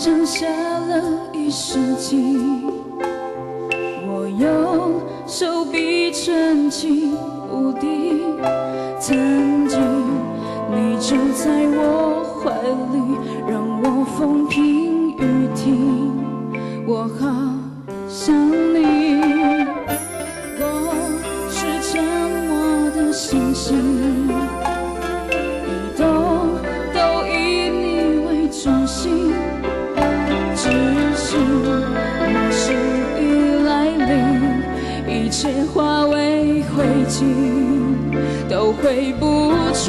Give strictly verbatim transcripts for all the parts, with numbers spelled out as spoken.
唱下了一世纪。我用手臂撑起无敌，曾经你就在我怀里，让我风平雨停。我好想你，我是沉默的星星，移动都以你为中心。只是末世已来临，一切化为灰烬，都回不去。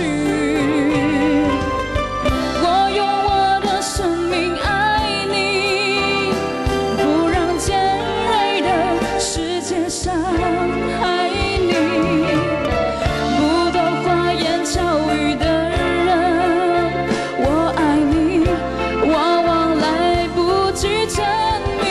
我用我的生命爱你，不让尖锐的世界伤害你。不懂花言巧语的人，我爱你，往往来不及证明。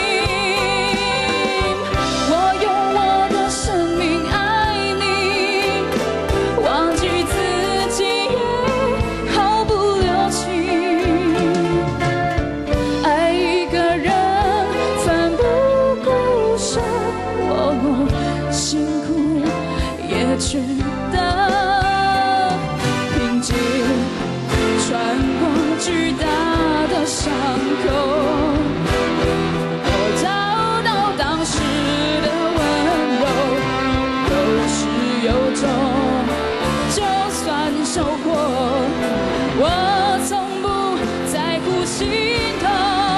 我用我的生命爱你，忘记自己也毫不留情。爱一个人奋不顾身，我我辛苦也觉得平静。穿过巨大的伤口，我找到当时的温柔，有始有终，就算收获，我从不在乎心痛。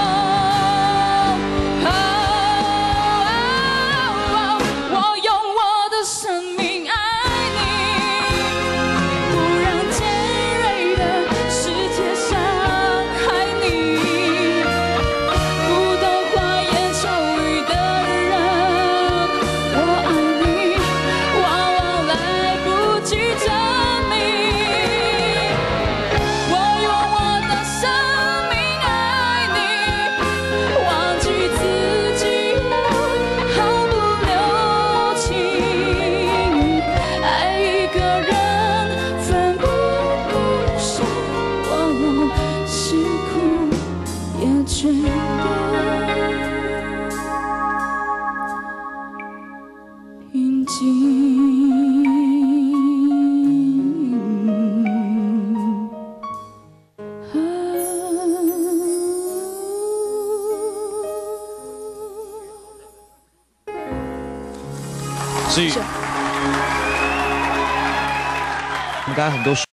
我用我的生命爱你，不让尖锐的世界伤害你。不懂花言巧语的人，我爱你，往往来不及证明。我用我的生命爱你，忘记自己毫不留情。爱一个人奋不顾身，我辛苦也觉得平静。 所以，我们刚才很多。